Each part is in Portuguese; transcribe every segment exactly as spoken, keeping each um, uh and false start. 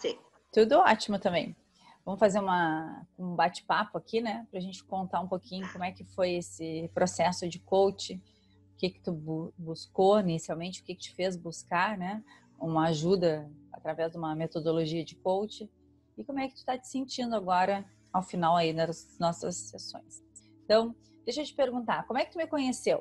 Tudo ótimo também. Vamos fazer uma, um bate-papo aqui, né? Pra gente contar um pouquinho como é que foi esse processo de coach, o que que tu bu- buscou inicialmente, o que que te fez buscar, né? Uma ajuda através de uma metodologia de coach e como é que tu tá te sentindo agora ao final aí das nossas sessões. Então, deixa eu te perguntar, como é que tu me conheceu?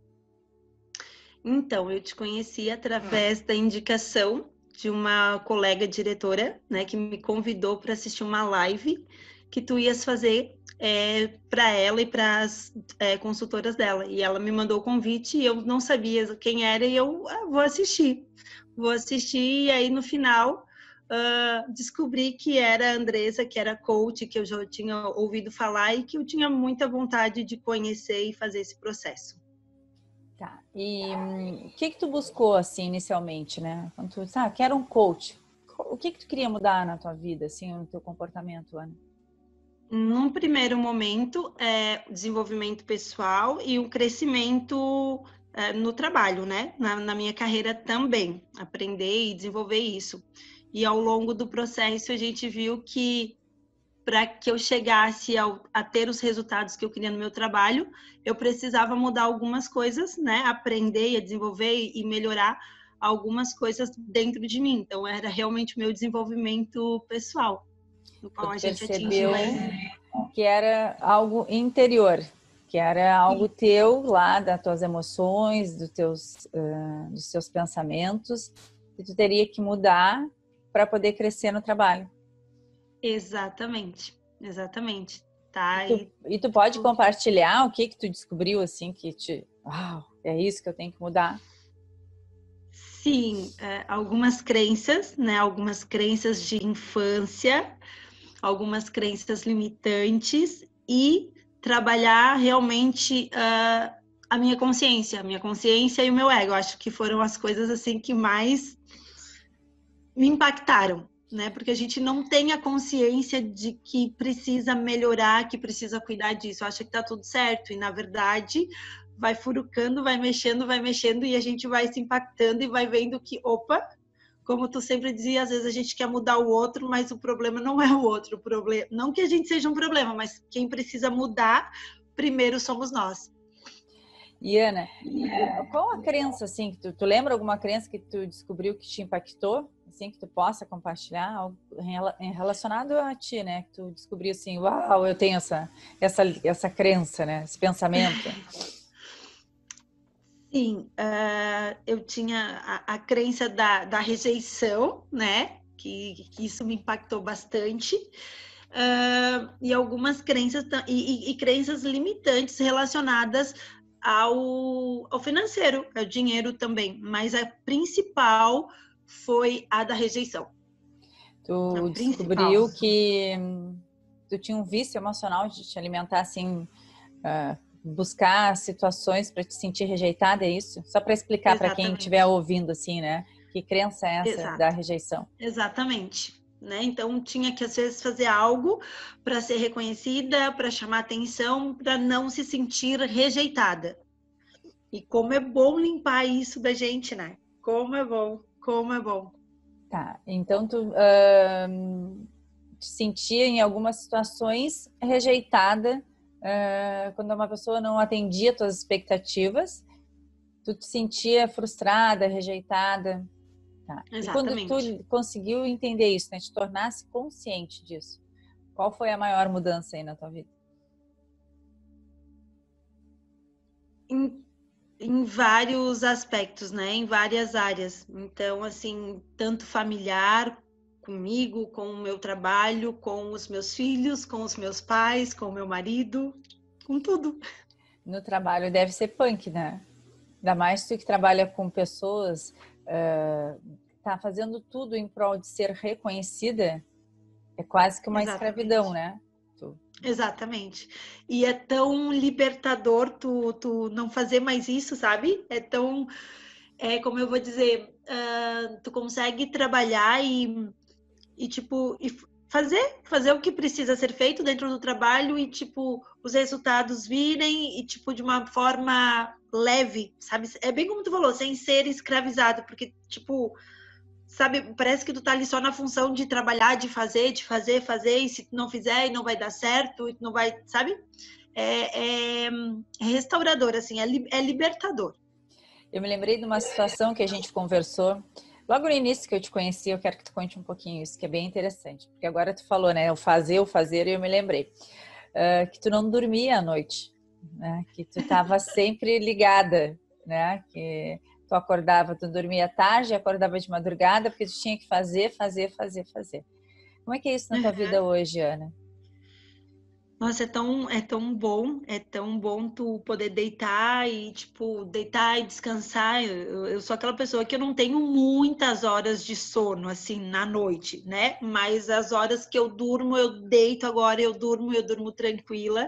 Então, eu te conheci através da indicação de uma colega diretora, né, que me convidou para assistir uma live que tu ias fazer é, para ela e para as é, consultoras dela. E ela me mandou o convite e eu não sabia quem era e eu ah, vou assistir. Vou assistir e aí no final uh, descobri que era a Andressa, que era coach, que eu já tinha ouvido falar e que eu tinha muita vontade de conhecer e fazer esse processo. Tá. E hum, o que que tu buscou assim inicialmente, né? Quando tu disse, ah, quero um coach. O que que tu queria mudar na tua vida, assim, no teu comportamento, Ana? Num primeiro momento, é desenvolvimento pessoal e um crescimento é, no trabalho, né? Na, na minha carreira também, aprender e desenvolver isso. E ao longo do processo, a gente viu que para que eu chegasse ao, a ter os resultados que eu queria no meu trabalho, eu precisava mudar algumas coisas, né? Aprender e desenvolver e melhorar algumas coisas dentro de mim. Então, era realmente o meu desenvolvimento pessoal, no qual Então, a tu gente atingiu percebeu esse. que era algo interior, que era algo teu lá, das tuas emoções, dos teus, uh, dos teus pensamentos, que tu teria que mudar para poder crescer no trabalho. Exatamente, exatamente. E Tá, tu, e e tu pode compartilhar o que que tu descobriu, assim, que te... Uau, é isso que eu tenho que mudar. sim, é, algumas crenças, né? Algumas crenças de infância, algumas crenças limitantes e trabalhar realmente uh, a minha consciência, a minha consciência e o meu ego. Eu acho que foram as coisas assim que mais me impactaram, né? Porque a gente não tem a consciência de que precisa melhorar, que precisa cuidar disso. Acha que tá tudo certo e na verdade vai furucando, vai mexendo, vai mexendo e a gente vai se impactando e vai vendo que, opa, como tu sempre dizia, às vezes a gente quer mudar o outro, mas o problema não é o outro, o problema, não que a gente seja um problema, mas quem precisa mudar primeiro somos nós. E Ana, qual a crença, assim, que tu, tu lembra alguma crença que tu descobriu que te impactou, assim, que tu possa compartilhar, algo relacionado a ti, né, que tu descobriu assim, uau, eu tenho essa, essa, essa crença, né, esse pensamento. Sim, uh, eu tinha a, a crença da, da rejeição, né, que, que isso me impactou bastante, uh, e algumas crenças, e, e, e crenças limitantes relacionadas ao, ao financeiro, ao dinheiro também, mas a principal foi a da rejeição. A Tu principal. descobriu que hum, tu tinha um vício emocional de te alimentar assim, uh, buscar situações para te sentir rejeitada, é isso? Só para explicar para quem estiver Exatamente. ouvindo assim, né? Que crença é essa da Exato. rejeição? Exatamente. Né? Então tinha que às vezes fazer algo para ser reconhecida, para chamar atenção, para não se sentir rejeitada. E como é bom limpar isso da gente, né? Como é bom, como é bom. Tá, então tu uh, te sentia em algumas situações rejeitada uh, quando uma pessoa não atendia tuas expectativas, tu te sentia frustrada, rejeitada. Tá. E quando Exatamente. tu conseguiu entender isso, né, te tornasse consciente disso, qual foi a maior mudança aí na tua vida? Em, em vários aspectos, né? Em várias áreas. Então, assim, tanto familiar, comigo, com o meu trabalho, com os meus filhos, com os meus pais, com o meu marido, com tudo. No trabalho deve ser punk, né? Ainda mais tu que trabalha com pessoas, uh, tá fazendo tudo em prol de ser reconhecida, é quase que uma escravidão, Exatamente. né? Tu... Exatamente. E é tão libertador tu, tu não fazer mais isso, sabe? É tão, é como eu vou dizer, uh, tu consegue trabalhar e, e tipo, e fazer, fazer o que precisa ser feito dentro do trabalho e, tipo, os resultados virem e, tipo, de uma forma leve, sabe? É bem como tu falou, sem ser escravizado, porque, tipo, sabe, parece que tu tá ali só na função de trabalhar, de fazer, de fazer, fazer, e se tu não fizer, e não vai dar certo, e tu não vai, sabe? É, é, é restaurador, assim, é, li, é libertador. Eu me lembrei de uma situação que a gente conversou logo no início que eu te conheci. Eu quero que tu conte um pouquinho isso, que é bem interessante, porque agora tu falou, né, o fazer, o fazer, e eu me lembrei uh, que tu não dormia à noite, né, que tu estava sempre ligada, né, que tu acordava, tu dormia tarde, acordava de madrugada, porque tu tinha que fazer, fazer, fazer, fazer. Como é que é isso na tua vida hoje, Ana? Nossa, é tão, é tão bom, é tão bom tu poder deitar e, tipo, deitar e descansar. Eu, eu sou aquela pessoa que eu não tenho muitas horas de sono, assim, na noite, né? Mas as horas que eu durmo, eu deito agora, eu durmo, eu durmo tranquila.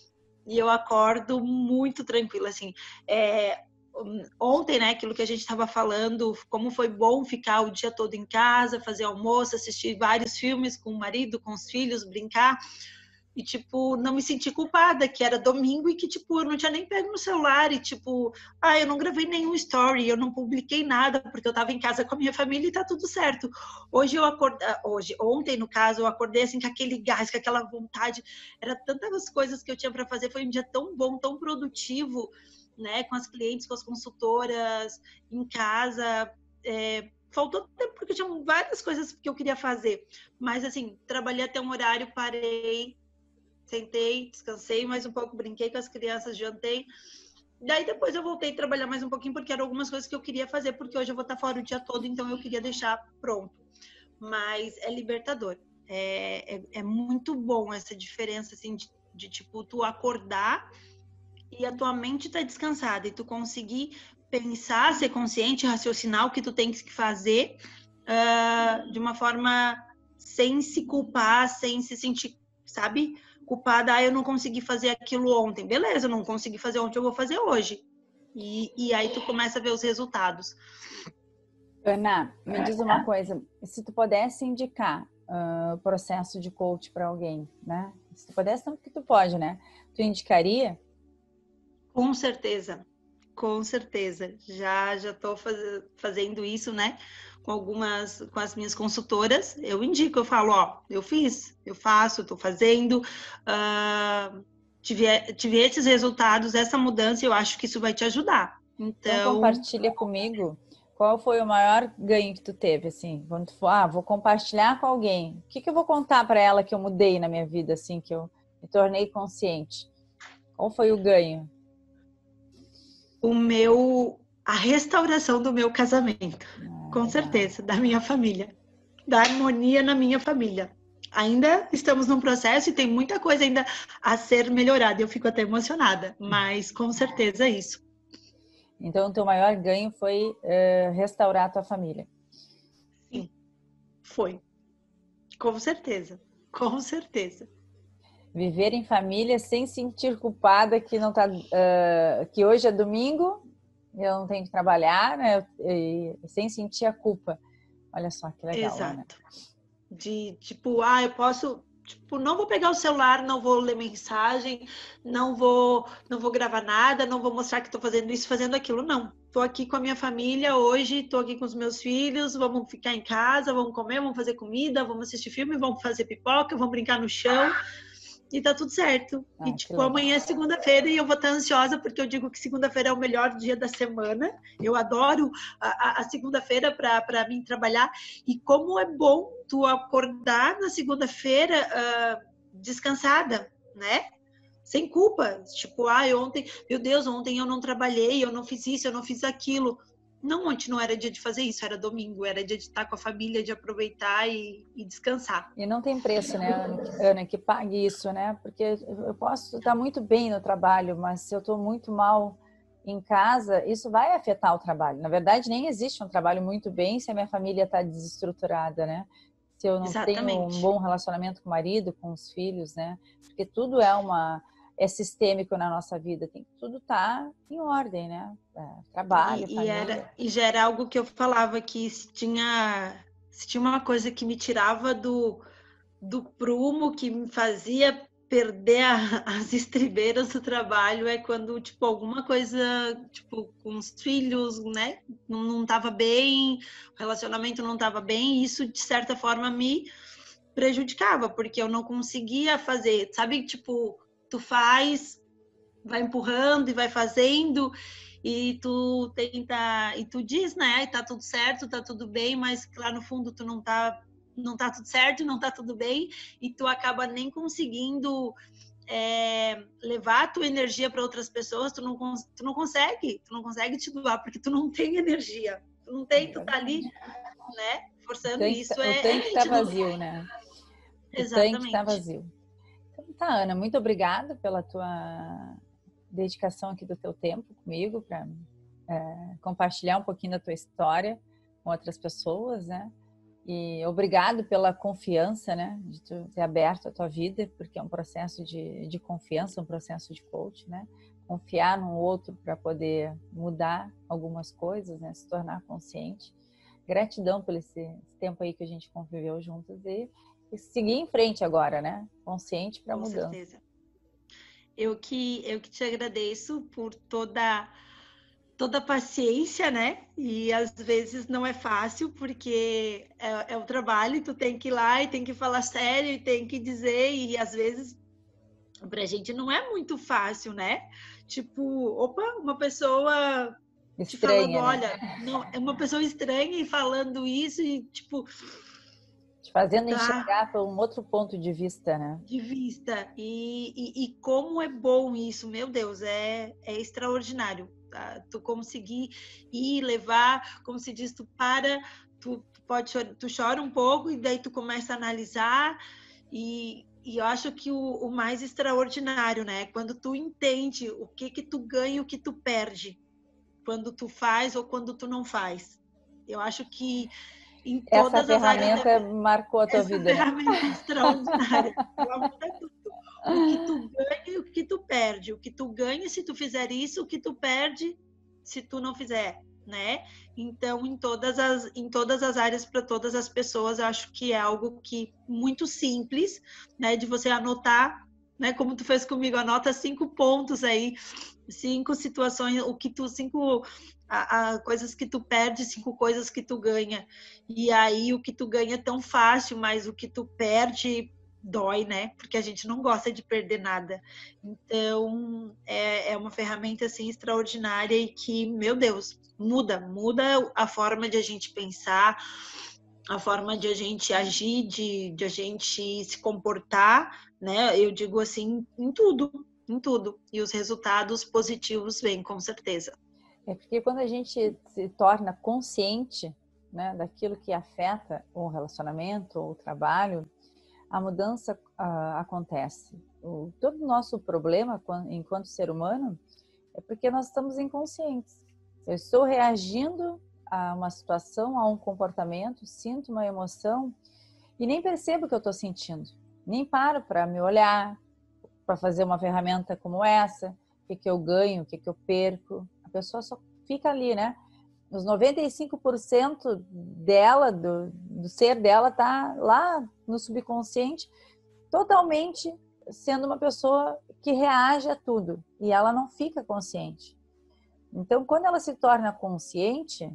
E eu acordo muito tranquila, assim. É, ontem, né, aquilo que a gente estava falando, como foi bom ficar o dia todo em casa, fazer almoço, assistir vários filmes com o marido, com os filhos, brincar. E, tipo, não me senti culpada, que era domingo e que, tipo, eu não tinha nem pego no celular e, tipo, ah, eu não gravei nenhum story, eu não publiquei nada, porque eu tava em casa com a minha família e tá tudo certo. Hoje eu acordei, hoje, ontem, no caso, eu acordei, assim, com aquele gás, com aquela vontade, era tantas coisas que eu tinha para fazer, foi um dia tão bom, tão produtivo, né, com as clientes, com as consultoras, em casa, é, faltou tempo, porque tinha várias coisas que eu queria fazer, mas, assim, trabalhei até um horário, parei, sentei, descansei mais um pouco, brinquei com as crianças, jantei. Daí depois eu voltei a trabalhar mais um pouquinho, porque eram algumas coisas que eu queria fazer, porque hoje eu vou estar fora o dia todo, então eu queria deixar pronto. Mas é libertador. É, é, é muito bom essa diferença, assim, de, de, tipo, tu acordar e a tua mente tá descansada, e tu conseguir pensar, ser consciente, raciocinar o que tu tem que fazer uh, de uma forma sem se culpar, sem se sentir, sabe, culpada. Ah, eu não consegui fazer aquilo ontem. Beleza, eu não consegui fazer ontem, eu vou fazer hoje. E, e aí tu começa a ver os resultados. Ana, me diz uma coisa, se tu pudesse indicar uh, o processo de coach para alguém, né? Se tu pudesse, não porque tu pode, né? Tu indicaria? Com certeza, com certeza. Já já estou faz, fazendo isso, né? Com algumas, com as minhas consultoras, eu indico, eu falo, ó, eu fiz, eu faço, estou fazendo, uh, tive, tive esses resultados, essa mudança, eu acho que isso vai te ajudar. Então, então compartilha comigo qual foi o maior ganho que tu teve, assim, quando tu for, ah, vou compartilhar com alguém. O que que eu vou contar para ela que eu mudei na minha vida, assim, que eu me tornei consciente? Qual foi o ganho? O meu, a restauração do meu casamento, Ah, com legal. certeza, da minha família, da harmonia na minha família. Ainda estamos num processo e tem muita coisa ainda a ser melhorada. Eu fico até emocionada, mas com certeza é isso. Então, o teu maior ganho foi uh, restaurar a tua família. Sim, foi. Com certeza, com certeza. Viver em família sem sentir culpada que não tá, uh, que hoje é domingo, eu não tenho que trabalhar, né? E, e sem sentir a culpa. Olha só que legal, Exato. Ana. De tipo, ah, eu posso, tipo, não vou pegar o celular, não vou ler mensagem, não vou, não vou gravar nada, não vou mostrar que estou fazendo isso, fazendo aquilo, não. Estou aqui com a minha família hoje, estou aqui com os meus filhos, vamos ficar em casa, vamos comer, vamos fazer comida, vamos assistir filme, vamos fazer pipoca, vamos brincar no chão. E tá tudo certo. Ah, e, tipo, amanhã é segunda-feira e eu vou estar ansiosa porque eu digo que segunda-feira é o melhor dia da semana. Eu adoro a, a segunda-feira para mim trabalhar. E como é bom tu acordar na segunda-feira uh, descansada, né? Sem culpa. Tipo, ah, ontem, meu Deus, ontem eu não trabalhei, eu não fiz isso, eu não fiz aquilo. Não, ontem não era dia de fazer isso, era domingo, era dia de estar com a família, de aproveitar e, e descansar. E não tem preço, né, Ana, que pague isso, né? Porque eu posso estar muito bem no trabalho, mas se eu estou muito mal em casa, isso vai afetar o trabalho. Na verdade, nem existe um trabalho muito bem se a minha família está desestruturada, né? Se eu não Exatamente. tenho um bom relacionamento com o marido, com os filhos, né? Porque tudo é uma... é sistêmico na nossa vida, tem que tudo tá em ordem, né? É, trabalho, e, família. E, era, e já era algo que eu falava, que se tinha, se tinha uma coisa que me tirava do, do prumo, que me fazia perder a, as estribeiras do trabalho é quando, tipo, alguma coisa, tipo, com os filhos, né, não, não tava bem, o relacionamento não tava bem, e isso, de certa forma, me prejudicava, porque eu não conseguia fazer, sabe, tipo, tu faz, vai empurrando e vai fazendo, e tu tenta, e tu diz, né, tá tudo certo, tá tudo bem, mas lá no fundo tu não tá não tá tudo certo, não tá tudo bem, e tu acaba nem conseguindo é, levar a tua energia para outras pessoas, tu não, tu não consegue, tu não consegue te doar, porque tu não tem energia, tu não tem, tu tá ali, né, O forçando tanque, isso, o é, é tanque tá nítido. vazio, né? O tanque tá Exatamente. vazio. Então tá, Ana, muito obrigada pela tua dedicação aqui do teu tempo comigo para é, compartilhar um pouquinho da tua história com outras pessoas, né? E obrigado pela confiança, né? De tu ter aberto a tua vida, porque é um processo de, de confiança, um processo de coach, né? Confiar no outro para poder mudar algumas coisas, né? Se tornar consciente. Gratidão pelo esse, esse tempo aí que a gente conviveu juntos e, e seguir em frente agora, né? Consciente para mudança. Com certeza. Eu que, eu que te agradeço por toda toda a paciência, né? E às vezes não é fácil, porque é, é o trabalho, e tu tem que ir lá e tem que falar sério e tem que dizer, e às vezes pra gente não é muito fácil, né? Tipo, opa, uma pessoa te falando, Estranha, né? olha, não, é uma pessoa estranha e falando isso, e tipo, Te fazendo tá enxergar por um outro ponto de vista, né? de vista. E, e, e como é bom isso, meu Deus, é, é extraordinário. Tá? Tu conseguir ir levar, como se diz, tu para, tu, tu pode tu chora um pouco e daí tu começa a analisar, e, e eu acho que o, o mais extraordinário, né, quando tu entende o que que tu ganha e o que tu perde, quando tu faz ou quando tu não faz. Eu acho que em Essa todas as áreas da ferramenta marcou a tua essa vida, né? ferramenta extraordinária. Ela muda tudo. O que tu ganha e o que tu perde. O que tu ganha se tu fizer isso, o que tu perde se tu não fizer, né? Então, em todas as, em todas as áreas, para todas as pessoas, eu acho que é algo que muito simples, né? De você anotar, né? Como tu fez comigo, anota cinco pontos aí, cinco situações, o que tu, cinco a, a, coisas que tu perde, cinco coisas que tu ganha. E aí o que tu ganha é tão fácil, mas o que tu perde dói, né? Porque a gente não gosta de perder nada. Então, é, é uma ferramenta, assim, extraordinária e que, meu Deus, muda, muda a forma de a gente pensar, a forma de a gente agir, de, de a gente se comportar, né? Eu digo assim, em tudo, em tudo. E os resultados positivos vêm, com certeza. É porque quando a gente se torna consciente, né, daquilo que afeta o relacionamento ou o trabalho, a mudança uh, acontece. O, todo o nosso problema enquanto ser humano é porque nós estamos inconscientes. Eu estou reagindo a uma situação, a um comportamento, sinto uma emoção e nem percebo o que eu estou sentindo. Nem paro para me olhar, para fazer uma ferramenta como essa, o que, que eu ganho, o que, que eu perco. A pessoa só fica ali, né? Os noventa e cinco por cento dela, do, do ser dela, tá lá no subconsciente, totalmente sendo uma pessoa que reage a tudo. E ela não fica consciente. Então, quando ela se torna consciente,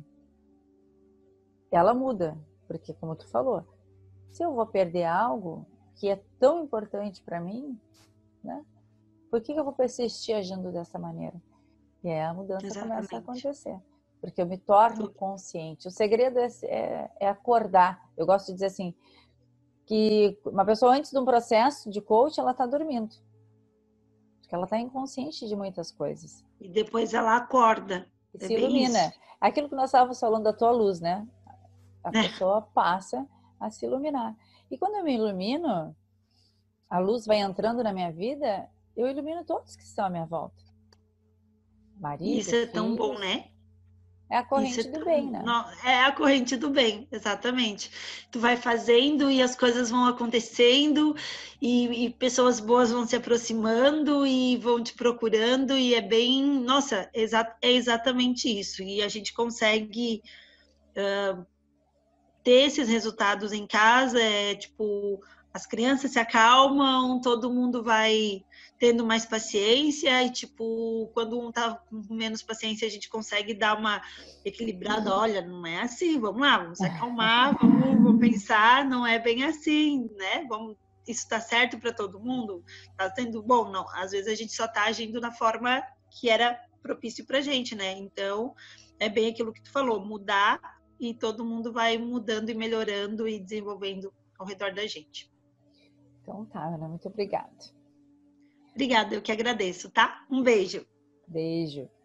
ela muda. Porque, como tu falou, se eu vou perder algo que é tão importante para mim, né? Por que eu vou persistir agindo dessa maneira? E aí a mudança Exatamente. começa a acontecer. Porque eu me torno consciente. O segredo é, é, é acordar. Eu gosto de dizer assim, que uma pessoa antes de um processo de coach, ela está dormindo. Porque ela está inconsciente de muitas coisas. E depois ela acorda. E é se bem ilumina. isso. Aquilo que nós estávamos falando da tua luz, né? A É. pessoa passa a se iluminar. E quando eu me ilumino, a luz vai entrando na minha vida, eu ilumino todos que estão à minha volta. Marido, Isso é filhos. tão bom, né? É a corrente Isso é do tão... bem, né? Não, é a corrente do bem, exatamente. Tu vai fazendo e as coisas vão acontecendo e, e pessoas boas vão se aproximando e vão te procurando e é bem... Nossa, exa é exatamente isso. E a gente consegue uh, ter esses resultados em casa, é tipo... as crianças se acalmam, todo mundo vai tendo mais paciência e, tipo, quando um tá com menos paciência, a gente consegue dar uma equilibrada. Olha, não é assim, vamos lá, vamos se acalmar, vamos, vamos pensar, não é bem assim, né? Vamos, isso tá certo para todo mundo? Tá sendo bom? Não, às vezes a gente só tá agindo na forma que era propício pra gente, né? Então, é bem aquilo que tu falou, mudar e todo mundo vai mudando e melhorando e desenvolvendo ao redor da gente. Então tá, Ana, muito obrigada. Obrigada, eu que agradeço, tá? Um beijo. Beijo.